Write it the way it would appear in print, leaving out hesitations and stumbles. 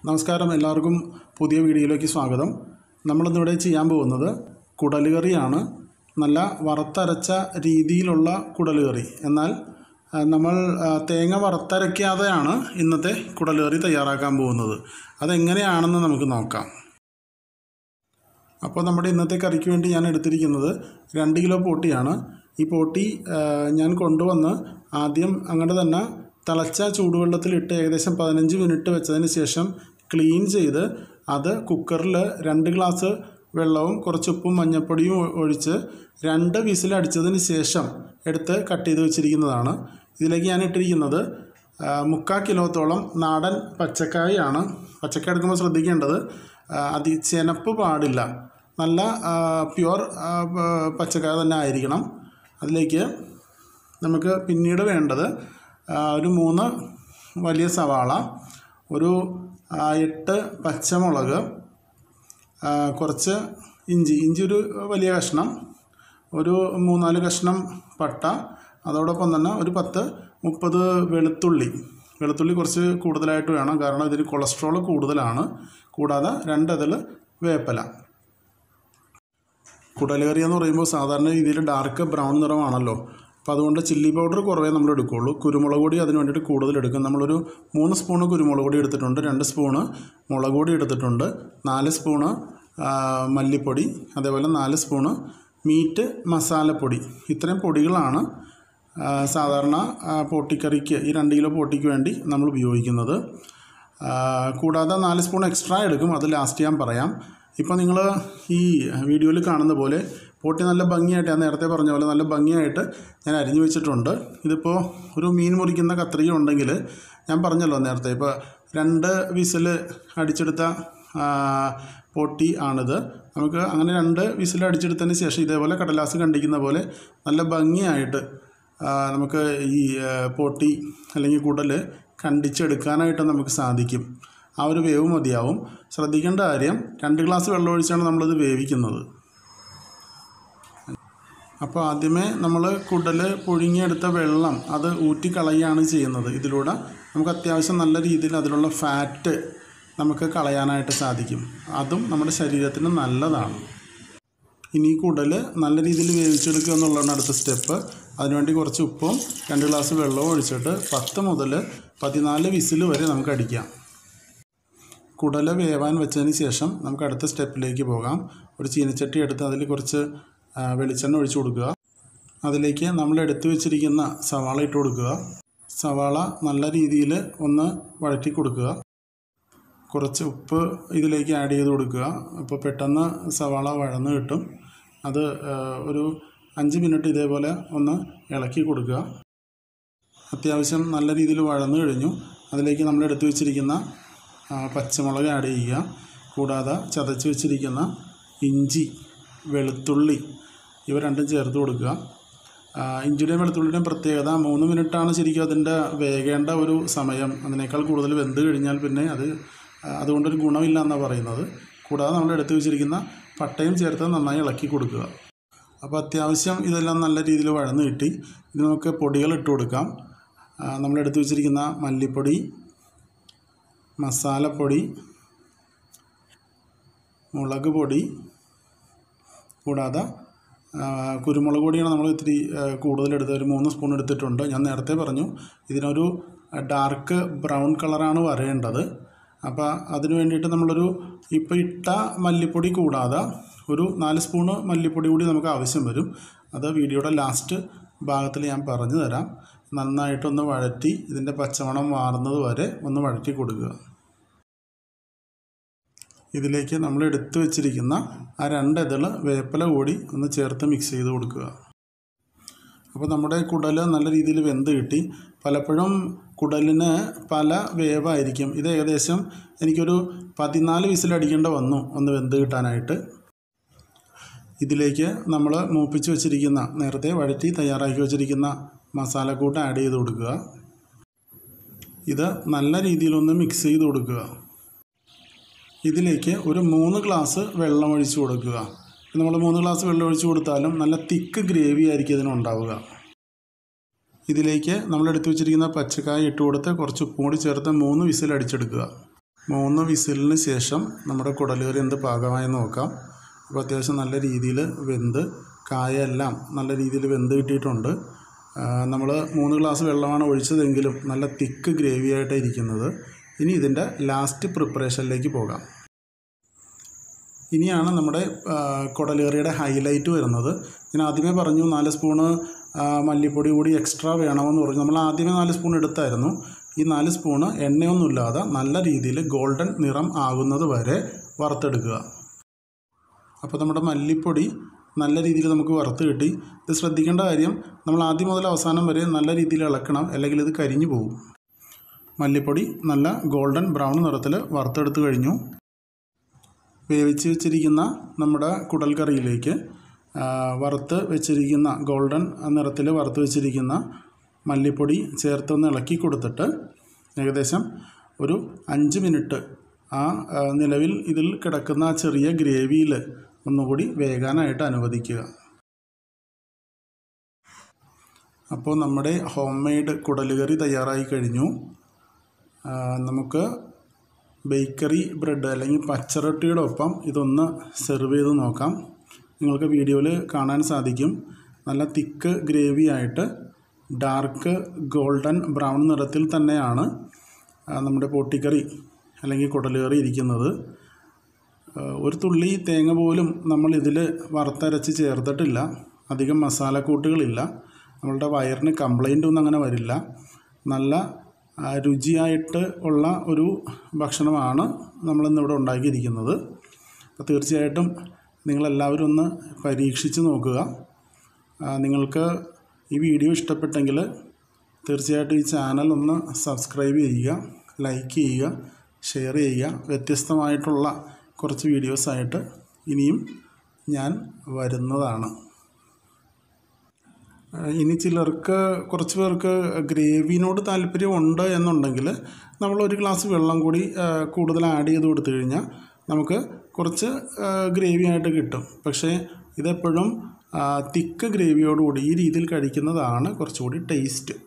നമസ്കാരം, എല്ലാവർക്കും പുതിയ വീഡിയോയിലേക്ക് സ്വാഗതം. നമ്മളിന്നിവിടെ ചെയ്യാൻ പോകുന്നത് കുടൽ കറിയാണ്. നല്ല വറുത്തരച്ച രീതിയിലുള്ള കുടൽ കറി. എന്നാൽ നമ്മൾ തേങ്ങ വറുത്തരയ്ക്കാതെയാണ് ഇന്നത്തെ കുടൽ കറി തയ്യാറാക്കാൻ പോകുന്നത്. അതെങ്ങനെയാണെന്ന് നമുക്ക് നോക്കാം. അപ്പോൾ നമ്മുടെ ഇന്നത്തെ കറിക്ക് വേണ്ടി ഞാൻ എടുത്തിരിക്കുന്നത് 2 കിലോ പോട്ടിയാണ്. ഈ പോട്ടി ഞാൻ കൊണ്ടുവന്ന് ആദ്യം അങ്ങനെ തന്നെ തിളച്ച ചൂടുവെള്ളത്തിലിട്ട് ഏകദേശം 15 മിനിറ്റ് വെച്ചതിന് ശേഷം ക്ലീൻ ചെയ്ത് അത് കുക്കറിൽ 2 ഗ്ലാസ് വെള്ളവും കുറച്ച് ഉപ്പും മഞ്ഞൾപ്പൊടിയും ഒഴിച്ച് 2 വിസിലടിച്ചതിന് ശേഷം എടുത്ത് കട്ട് ചെയ്ത് വെച്ചിരിക്കുന്നതാണ്. ഇതിലേക്ക് ഞാൻ ഇട്ടിരിക്കുന്നത് 3/4 കിലോത്തോളം നാടൻ പച്ചക്കായാണ്. പച്ചക്കായ എടുക്കുമ്പോൾ ശ്രദ്ധിക്കേണ്ടത് ചെനപ്പ് പാടില്ല, നല്ല പ്യുവർ പച്ചക്കായ തന്നെ ആയിരിക്കണം. അതിലേക്ക് നമുക്ക് പിന്നീട് വേണ്ടത് ഒരു 3 വലിയ സവാള, ഒരു 8 പച്ചമുളക്, കുറച്ച് ഇഞ്ചി ഒരു വലിയ കഷ്ണം, ഒരു 3-4 കഷ്ണം പട്ട, അതോടൊപ്പം തന്നെ ഒരു 10-30 വെളുത്തുള്ളി കുറച്ച് കൂടുതലായിട്ട് വേണം, കാരണം ഇതിന് കൊളസ്ട്രോൾ കൂടുതലാണ്. കൂടാതെ 2 അതിൽ വേപ്പില. കുടൽ കറി എന്ന് പറയുമ്പോൾ സാധാരണ രീതിയിൽ ഡാർക്ക് ബ്രൗൺ നിറമാണല്ലോ. അപ്പോൾ അതുകൊണ്ട് ചില്ലി പൗഡർ കുറവേ നമ്മൾ എടുക്കുകയുള്ളൂ. കുരുമുളക് പൊടി അതിന് വേണ്ടിയിട്ട് കൂടുതൽ എടുക്കും. നമ്മളൊരു 3 സ്പൂണ് കുരുമുളക് പൊടി എടുത്തിട്ടുണ്ട്, 2 സ്പൂണ് മുളക് പൊടി എടുത്തിട്ടുണ്ട്, 4 സ്പൂണ് മല്ലിപ്പൊടി, അതേപോലെ 4 സ്പൂണ് മീറ്റ് മസാലപ്പൊടി. ഇത്രയും പൊടികളാണ് സാധാരണ പോട്ടിക്കറിക്ക്, ഈ 2 കിലോ പോട്ടിക്ക് വേണ്ടി നമ്മൾ ഉപയോഗിക്കുന്നത്. കൂടാതെ 4 സ്പൂൺ എക്സ്ട്രാ എടുക്കും, അത് ലാസ്റ്റ് ഞാൻ പറയാം. ഇപ്പോൾ നിങ്ങൾ ഈ വീഡിയോയിൽ കാണുന്ന പോലെ പോട്ടി നല്ല ഭംഗിയായിട്ട്, ഞാൻ നേരത്തെ പറഞ്ഞ പോലെ നല്ല ഭംഗിയായിട്ട് ഞാൻ അരിഞ്ഞു വെച്ചിട്ടുണ്ട്. ഇതിപ്പോൾ ഒരു മീൻ മുറിക്കുന്ന കത്രിക ഉണ്ടെങ്കിൽ, ഞാൻ പറഞ്ഞല്ലോ നേരത്തെ, ഇപ്പോൾ 2 വിസിൽ അടിച്ചെടുത്ത പോട്ടി ആണിത്. നമുക്ക് അങ്ങനെ 2 വിസിൽ അടിച്ചെടുത്തതിന് ശേഷം ഇതേപോലെ കടലാസ് കണ്ടിക്കുന്ന പോലെ നല്ല ഭംഗിയായിട്ട് നമുക്ക് ഈ പോട്ടി അല്ലെങ്കിൽ കുടൽ കണ്ടിച്ചെടുക്കാനായിട്ട് നമുക്ക് സാധിക്കും. ആ ഒരു വേവ് മതിയാവും. ശ്രദ്ധിക്കേണ്ട കാര്യം, 2 ഗ്ലാസ് വെള്ളം ഒഴിച്ചാണ് നമ്മളിത് വേവിക്കുന്നത്. അപ്പോൾ ആദ്യമേ നമ്മൾ കുടൽ പുഴുങ്ങിയെടുത്ത വെള്ളം അത് ഊറ്റിക്കളയുകയാണ് ചെയ്യുന്നത്. ഇതിലൂടെ നമുക്ക് അത്യാവശ്യം നല്ല രീതിയിൽ അതിലുള്ള ഫാറ്റ് നമുക്ക് കളയാനായിട്ട് സാധിക്കും. അതും നമ്മുടെ ശരീരത്തിന് നല്ലതാണ്. ഇനി കുടൽ നല്ല രീതിയിൽ വേവിച്ചെടുക്കുക എന്നുള്ളതാണ് അടുത്ത സ്റ്റെപ്പ്. അതിനുവേണ്ടി കുറച്ച് ഉപ്പും 2 ഗ്ലാസ് വെള്ളവും ഒഴിച്ചിട്ട് 10 മുതൽ 14 വിസിൽ വരെ നമുക്ക് അടിക്കാം. കുടൽ വേവാൻ വെച്ചതിന് ശേഷം നമുക്ക് അടുത്ത സ്റ്റെപ്പിലേക്ക് പോകാം. ഒരു ചീനച്ചട്ടി എടുത്ത് അതിൽ കുറച്ച് വെളിച്ചെണ്ണ ഒഴിച്ചു കൊടുക്കുക. അതിലേക്ക് നമ്മൾ എടുത്തു വെച്ചിരിക്കുന്ന സവാള ഇട്ട് കൊടുക്കുക. സവാള നല്ല രീതിയിൽ ഒന്ന് വഴറ്റി കൊടുക്കുക. കുറച്ച് ഉപ്പ് ഇതിലേക്ക് ആഡ് ചെയ്ത് കൊടുക്കുക. അപ്പോൾ പെട്ടെന്ന് സവാള വഴന്ന് കിട്ടും. അത് ഒരു 5 മിനിറ്റ് ഇതേപോലെ ഒന്ന് ഇളക്കി കൊടുക്കുക. അത്യാവശ്യം നല്ല രീതിയിൽ വഴന്ന് കഴിഞ്ഞു. അതിലേക്ക് നമ്മൾ എടുത്തു വെച്ചിരിക്കുന്ന പച്ചമുളക് ആഡ് ചെയ്യുക. കൂടാതെ ചതച്ച് വെച്ചിരിക്കുന്ന ഇഞ്ചി, വെളുത്തുള്ളി ഇവ രണ്ടും ചേർത്ത് കൊടുക്കുക. ഇഞ്ചിയുടെയും വെളുത്തുള്ളിയുടെയും പ്രത്യേകത 3 മിനിറ്റാണ് ശരിക്കും അതിൻ്റെ വേകേണ്ട ഒരു സമയം. അതിനേക്കാൾ കൂടുതൽ വെന്ത് കഴിഞ്ഞാൽ പിന്നെ അതുകൊണ്ടൊരു ഗുണമില്ല എന്നാണ് പറയുന്നത്. കൂടാതെ നമ്മൾ എടുത്തു വെച്ചിരിക്കുന്ന പട്ടയും ചേർത്ത് നന്നായി ഇളക്കി കൊടുക്കുക. അപ്പോൾ അത്യാവശ്യം ഇതെല്ലാം നല്ല രീതിയിൽ വഴന്ന് കിട്ടി. ഇത് നമുക്ക് പൊടികൾ ഇട്ട് കൊടുക്കാം. നമ്മൾ എടുത്തു വെച്ചിരിക്കുന്ന മല്ലിപ്പൊടി, മസാലപ്പൊടി, മുളക് പൊടി, കൂടാതെ കുരുമുളക് പൊടിയാണ് നമ്മൾ ഇത്തിരി കൂടുതലെടുത്ത് ഒരു 3 സ്പൂൺ എടുത്തിട്ടുണ്ട്. ഞാൻ നേരത്തെ പറഞ്ഞു ഇതിനൊരു ഡാർക്ക് ബ്രൗൺ കളറാണ് വരേണ്ടത്. അപ്പോൾ അതിന് വേണ്ടിയിട്ട് നമ്മളൊരു ഇപ്പോൾ ഇട്ട മല്ലിപ്പൊടി കൂടാതെ ഒരു 4 സ്പൂണ് മല്ലിപ്പൊടി കൂടി നമുക്ക് ആവശ്യം വരും. അത് വീഡിയോയുടെ ലാസ്റ്റ് ഭാഗത്തിൽ ഞാൻ പറഞ്ഞു തരാം. നന്നായിട്ടൊന്ന് വഴറ്റി ഇതിൻ്റെ പച്ചമണം മാറുന്നത് വരെ ഒന്ന് വഴറ്റി കൊടുക്കുക. ഇതിലേക്ക് നമ്മൾ എടുത്തു വെച്ചിരിക്കുന്ന ആ 2 ഇതൾ വേപ്പില കൂടി ഒന്ന് ചേർത്ത് മിക്സ് ചെയ്ത് കൊടുക്കുക. അപ്പോൾ നമ്മുടെ കുടൽ നല്ല രീതിയിൽ വെന്ത് കിട്ടി. പലപ്പോഴും കുടലിന് പല വേവായിരിക്കും. ഇത് ഏകദേശം എനിക്കൊരു 14 വിസിലടിക്കേണ്ട വന്നു ഒന്ന് വെന്ത് കിട്ടാനായിട്ട്. ഇതിലേക്ക് നമ്മൾ മൂപ്പിച്ച് വെച്ചിരിക്കുന്ന, നേരത്തെ വഴറ്റി തയ്യാറാക്കി വെച്ചിരിക്കുന്ന മസാലക്കൂട്ട് ആഡ് ചെയ്ത് കൊടുക്കുക. ഇത് നല്ല രീതിയിലൊന്ന് മിക്സ് ചെയ്ത് കൊടുക്കുക. ഇതിലേക്ക് ഒരു 3 ഗ്ലാസ് വെള്ളം ഒഴിച്ച് കൊടുക്കുക. നമ്മൾ 3 ഗ്ലാസ് വെള്ളം ഒഴിച്ച് കൊടുത്താലും നല്ല തിക്ക് ഗ്രേവി ആയിരിക്കും ഇതിനുണ്ടാവുക. ഇതിലേക്ക് നമ്മൾ എടുത്തു വെച്ചിരിക്കുന്ന പച്ചക്കായ ഇട്ട് കൊടുത്ത് കുറച്ച് ഉപ്പും കൂടി ചേർത്ത് 3 വിസിൽ അടിച്ചെടുക്കുക. 3 വിസിലിന് ശേഷം നമ്മുടെ കുടൽ കറി എന്ത് പാകമായി നോക്കാം. അപ്പോൾ അത്യാവശ്യം നല്ല രീതിയിൽ വെന്ത് കായെല്ലാം നല്ല രീതിയിൽ വെന്ത് കിട്ടിയിട്ടുണ്ട്. നമ്മൾ 3 ഗ്ലാസ് വെള്ളമാണ് ഒഴിച്ചതെങ്കിലും നല്ല തിക്ക് ഗ്രേവി ആയിട്ടാണ് ഇരിക്കുന്നത്. ഇനി ഇതിൻ്റെ ലാസ്റ്റ് പ്രിപ്പറേഷനിലേക്ക് പോകാം. ഇനിയാണ് നമ്മുടെ കുടൽ കറിയുടെ ഹൈലൈറ്റ് വരുന്നത്. ഞാൻ ആദ്യമേ പറഞ്ഞു 4 സ്പൂണ് മല്ലിപ്പൊടി കൂടി എക്സ്ട്രാ വേണമെന്ന് പറഞ്ഞു. നമ്മൾ ആദ്യമേ 4 സ്പൂൺ എടുത്തായിരുന്നു. ഈ 4 സ്പൂണ് എണ്ണയൊന്നുമില്ലാതെ നല്ല രീതിയിൽ ഗോൾഡൻ നിറം ആകുന്നത് വരെ വറുത്തെടുക്കുക. അപ്പോൾ നമ്മുടെ മല്ലിപ്പൊടി നല്ല രീതിയിൽ നമുക്ക് വറുത്ത് കിട്ടി. ഇത് ശ്രദ്ധിക്കേണ്ട കാര്യം, നമ്മൾ ആദ്യം മുതൽ അവസാനം വരെ നല്ല രീതിയിൽ ഇളക്കണം, അല്ലെങ്കിൽ ഇത് കരിഞ്ഞു പോകും. മല്ലിപ്പൊടി നല്ല ഗോൾഡൻ ബ്രൗൺ നിറത്തിൽ വറുത്തെടുത്ത് കഴിഞ്ഞു. വേവിച്ച് വെച്ചിരിക്കുന്ന നമ്മുടെ കുടൽ കറിയിലേക്ക് വറുത്ത് വെച്ചിരിക്കുന്ന ഗോൾഡൻ നിറത്തിൽ വറുത്ത് വെച്ചിരിക്കുന്ന മല്ലിപ്പൊടി ചേർത്തൊന്ന് ഇളക്കി കൊടുത്തിട്ട് ഏകദേശം ഒരു 5 മിനിറ്റ് ആ നിലവിൽ ഇതിൽ കിടക്കുന്ന ആ ചെറിയ ഗ്രേവിയിൽ ഒന്നുകൂടി വേകാനായിട്ട് അനുവദിക്കുക. അപ്പോൾ നമ്മുടെ ഹോം മെയ്ഡ് കുടൽ കറി തയ്യാറായി കഴിഞ്ഞു. നമുക്ക് ബേക്കറി ബ്രെഡ് അല്ലെങ്കിൽ പച്ചറൊട്ടിയുടെ ഒപ്പം ഇതൊന്ന് സെർവ് ചെയ്ത് നോക്കാം. നിങ്ങൾക്ക് വീഡിയോയിൽ കാണാൻ സാധിക്കും. നല്ല തിക്ക് ഗ്രേവി ആയിട്ട് ഡാർക്ക് ഗോൾഡൻ ബ്രൗൺ നിറത്തിൽ തന്നെയാണ് നമ്മുടെ പൊട്ടിക്കറി അല്ലെങ്കിൽ കുടൽ കറി ഇരിക്കുന്നത്. ഒരു തുള്ളി തേങ്ങ പോലും നമ്മൾ ഇതിൽ വറുത്തരച്ച് ചേർത്തിട്ടില്ല. അധികം മസാലക്കൂട്ടുകളില്ല. നമ്മളുടെ വയറിന് കംപ്ലൈൻ്റ് ഒന്നും അങ്ങനെ വരില്ല. നല്ല രുചിയായിട്ട് ഉള്ള ഒരു ഭക്ഷണമാണ് നമ്മളിന്നിവിടെ ഉണ്ടാക്കിയിരിക്കുന്നത്. അപ്പോൾ തീർച്ചയായിട്ടും നിങ്ങളെല്ലാവരും ഒന്ന് പരീക്ഷിച്ച് നോക്കുക. നിങ്ങൾക്ക് ഈ വീഡിയോ ഇഷ്ടപ്പെട്ടെങ്കിൽ തീർച്ചയായിട്ടും ഈ ചാനൽ ഒന്ന് സബ്സ്ക്രൈബ് ചെയ്യുക, ലൈക്ക് ചെയ്യുക, ഷെയർ ചെയ്യുക. വ്യത്യസ്തമായിട്ടുള്ള കുറച്ച് വീഡിയോസായിട്ട് ഇനിയും ഞാൻ വരുന്നതാണ്. ഇനി കുറച്ച് പേർക്ക് ഗ്രേവിനോട് താല്പര്യമുണ്ട് എന്നുണ്ടെങ്കിൽ നമ്മൾ 1 ഗ്ലാസ് വെള്ളം കൂടി കൂടുതൽ ആഡ് ചെയ്ത് കൊടുത്തു കഴിഞ്ഞാൽ നമുക്ക് കുറച്ച് ഗ്രേവി ആയിട്ട് കിട്ടും. പക്ഷേ ഇതെപ്പോഴും തിക്ക് ഗ്രേവിയോടുകൂടി ഈ രീതിയിൽ കഴിക്കുന്നതാണ് കുറച്ചുകൂടി ടേസ്റ്റ്.